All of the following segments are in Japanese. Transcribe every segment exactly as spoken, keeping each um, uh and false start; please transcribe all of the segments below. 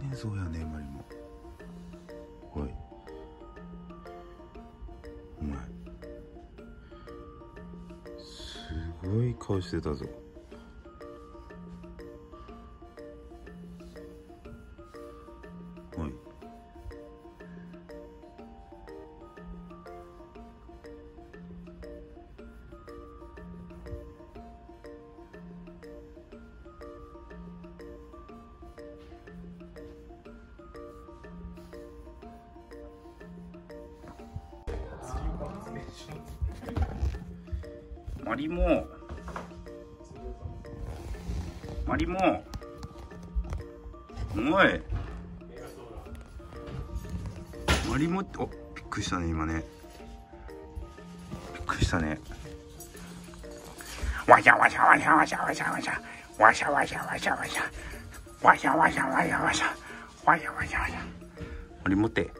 寝そうやねマリモ。おいお前すごい顔してたぞ。おいマリモマリモおいマリモって、お、びっくりしたね今ね。びっくりしたね。わしゃわしゃわしゃわしゃわしゃわしゃわしゃわしゃわしゃわしゃわしゃわしゃわしゃわしゃわしゃわしゃわしゃわしゃ。マリモって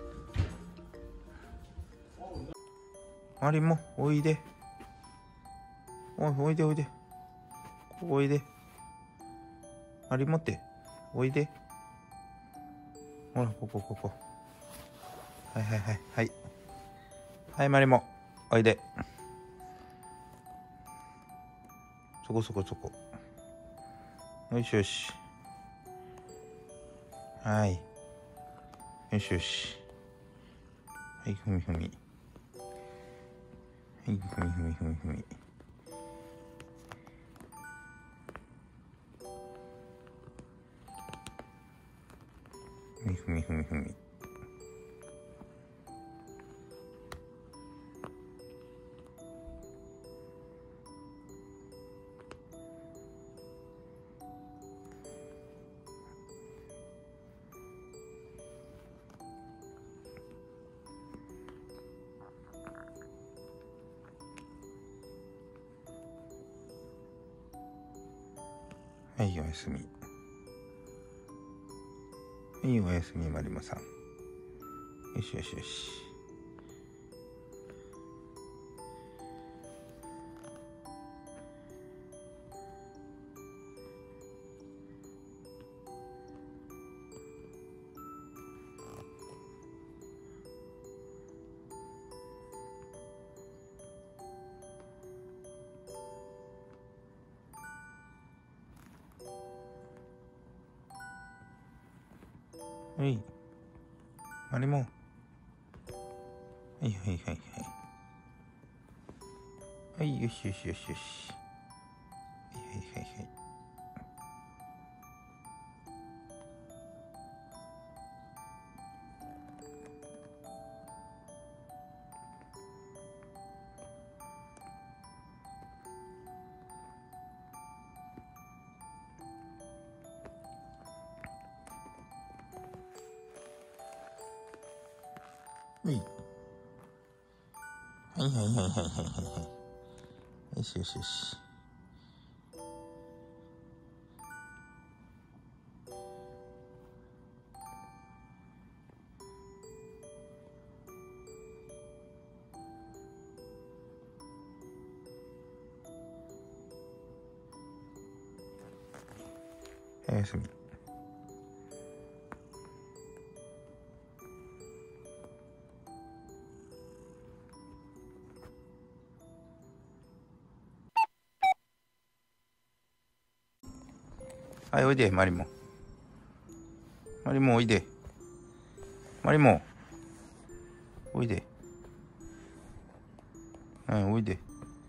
マリモおいで。おいおいでおいでおいで。マリモっておいで。ほらここここ。はいはいはいはいはいマリモおいで。そこそこそこ。よしよし。はいよしよし。はいふみふみ。はいふみふみふみふみ。ふみふみふみふみ。はいおやすみ。はいおやすみマリモさん。よしよしよし。はいマリモ。はいはいはいはいはいよしよしよしよし。はいはいはいはい。はいはいはいはいはいはいはいよしよしよし。おやすみ。はいおいでマリモ。マリモおいで。マリモおいで。はいおいで。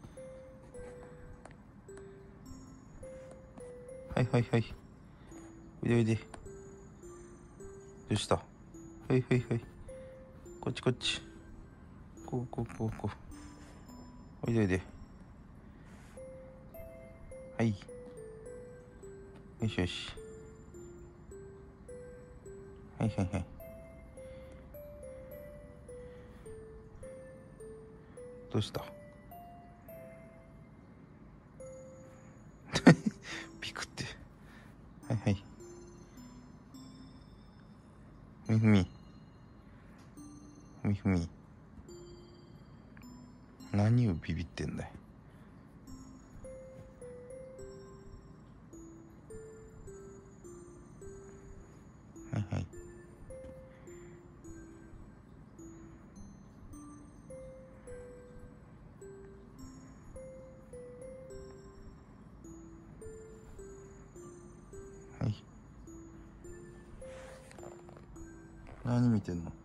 はいはいはいおいでおいで。どうした。はいはいはいこっちこっち。こうこうこうこう。おいでおいで。はいよしよし。はいはいはい。どうしたピクって。はいはい。ふみふみ。ふみふみ。何をビビってんだい。はいはい。 何見てんの？